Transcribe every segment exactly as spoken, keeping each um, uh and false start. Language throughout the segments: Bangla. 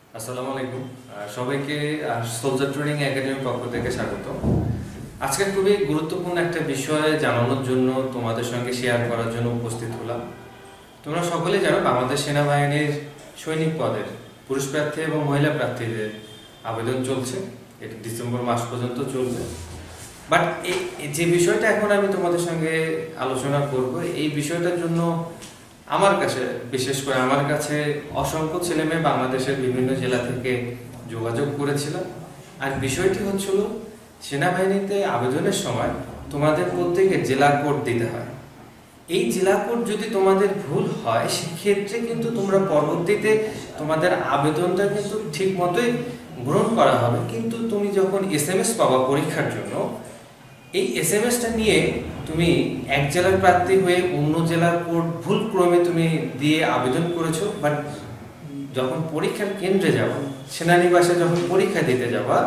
আসসালামু আলাইকুম সবাইকে সোলজার ট্রেনিং একাডেমির পক্ষ থেকে স্বাগত। আজকে খুবই গুরুত্বপূর্ণ একটা বিষয় জানানোর জন্য তোমাদের সঙ্গে শেয়ার করার জন্য উপস্থিত হলাম। তোমরা সকলেই জানো বাংলাদেশ সেনাবাহিনীর সৈনিক পদের পুরুষ প্রার্থী এবং মহিলা প্রার্থীদের আবেদন চলছে। এটা ডিসেম্বর মাস পর্যন্ত চলবে। বাট এই যে বিষয়টা এখন আমি তোমাদের সঙ্গে আলোচনা করব, এই বিষয়টার জন্য আমার কাছে বিশেষ করে আমার কাছে অসংখ্য ছেলেমেয়ে বাংলাদেশের বিভিন্ন জেলা থেকে যোগাযোগ করেছিল। আর বিষয়টি হচ্ছিল সেনাবাহিনীতে আবেদনের সময় তোমাদের প্রত্যেকে জেলা কোড দিতে হয়। এই জেলা কোড যদি তোমাদের ভুল হয় সেক্ষেত্রে কিন্তু তোমরা পরবর্তীতে তোমাদের আবেদনটা কিন্তু ঠিক মতোই গ্রহণ করা হবে, কিন্তু তুমি যখন এস এম এস পাবা পরীক্ষার জন্য, এই এস এম এসটা নিয়ে তুমি এক জেলার প্রার্থী হয়ে অন্য জেলার কোড ভুল ক্রমে তুমি দিয়ে আবেদন করেছো, বাট যখন পরীক্ষার কেন্দ্রে যাবো, সেনানিবাসে যখন পরীক্ষা দিতে যাবা,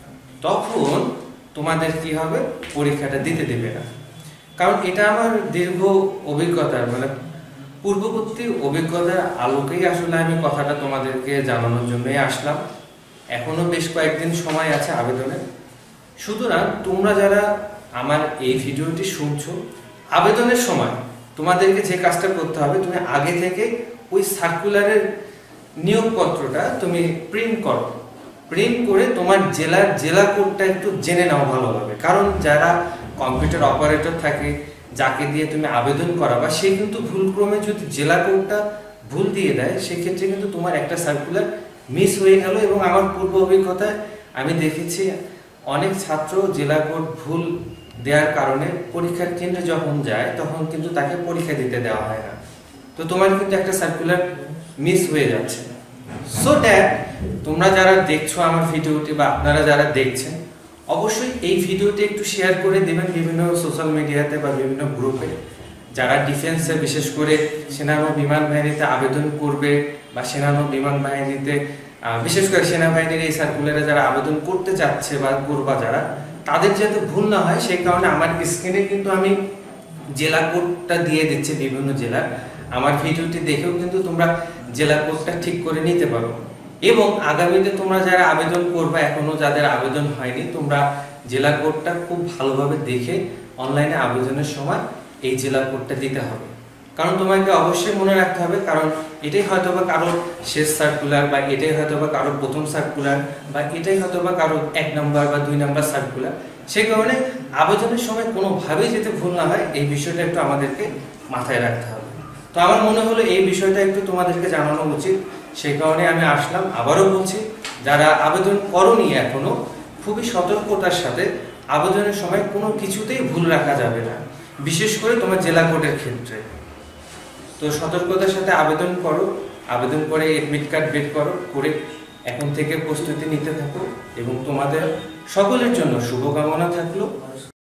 তখন তোমাদের কি হবে, পরীক্ষাটা দিতে দেবে না। কারণ এটা আমার দীর্ঘ অভিজ্ঞতার মানে পূর্ববর্তী অভিজ্ঞতার আলোকেই আসলে আমি কথাটা তোমাদেরকে জানানোর জন্যই আসলাম। এখনো বেশ কয়েকদিন সময় আছে আবেদনের। সুতরাং তোমরা যারা আমার এই ভিডিওটি শুনছো, আবেদনের সময় তোমাদেরকে যে কাজটা করতে হবে, তুমি আগে থেকে ওই সার্কুলারের নিয়োগপত্রটা তুমি প্রিন্ট করো। প্রিন্ট করে তোমার জেলার জেলা কোডটা একটু জেনে নাও ভালোভাবে। কারণ যারা কম্পিউটার অপারেটর থাকে, যাকে দিয়ে তুমি আবেদন করাবা, সে কিন্তু ভুলক্রমে যদি জেলা কোডটা ভুল দিয়ে দেয়, সেক্ষেত্রে কিন্তু তোমার একটা সার্কুলার মিস হয়ে গেল। এবং আমার পূর্ব অভিজ্ঞতায় আমি দেখেছি অনেক ছাত্র জেলা কোড ভুল দেওয়ার কারণে পরীক্ষার কেন্দ্রে যখন যায় তখন কিন্তু তাকে পরীক্ষা দিতে দেওয়া হয় না। তো তোমার কিন্তু একটা সার্কুলার মিস হয়ে যাচ্ছে। সো দ্যাট তোমরা যারা দেখছো আমার ভিডিওটি বা আপনারা যারা দেখছেন, অবশ্যই এই ভিডিওটি একটু শেয়ার করে দেবেন বিভিন্ন সোশ্যাল মিডিয়াতে বা বিভিন্ন গ্রুপে। যারা ডিফেন্সে বিশেষ করে সেনাবাহিনী বিমান বাহিনীতে আবেদন করবে বা সেনাবাহিনী বিমান বাহিনীতে বিশেষ করে সেনাবাহিনীর এই সার্কুলারে যারা আবেদন করতে চাচ্ছে বা করবা যারা, তাদের যাতে ভুল না হয় সেই কারণে আমার স্ক্রিনে কিন্তু আমি জেলা কোডটা দিয়ে দিচ্ছি বিভিন্ন জেলার। আমার ভিডিওটি দেখেও কিন্তু তোমরা জেলা কোডটা ঠিক করে নিতে পারো। এবং আগামীতে তোমরা যারা আবেদন করবে, এখনো যাদের আবেদন হয়নি, তোমরা জেলা কোডটা খুব ভালোভাবে দেখে অনলাইনে আবেদনের সময় এই জেলা কোডটা দিতে হবে। কারণ তোমাকে অবশ্যই মনে রাখতে হবে, কারণ এটাই হয়তো বা কারোর শেষ সার্কুলার, বা এটাই হয়তো বা কারোর প্রথম সার্কুলার, বা এটাই হয়তো বা কারোর এক নম্বর বা দুই নম্বর সার্কুলার। সেই কারণে আবেদনের সময় কোনোভাবেই যাতে ভুল না হয়, এই বিষয়টা একটু আমাদেরকে মাথায় রাখতে হবে। তো আমার মনে হলো এই বিষয়টা একটু তোমাদেরকে জানানো উচিত, সেই কারণে আমি আসলাম। আবারও বলছি, যারা আবেদন করনি এখনো, খুবই সতর্কতার সাথে আবেদনের সময় কোনো কিছুতেই ভুল রাখা যাবে না, বিশেষ করে তোমার জেলা কোডের ক্ষেত্রে। তো সতর্কতার সাথে আবেদন করো, আবেদন করে এডমিট কার্ড বের করো, করে এখন থেকে প্রস্তুতি নিতে থাকো। এবং তোমাদের সকলের জন্য শুভকামনা থাকলো।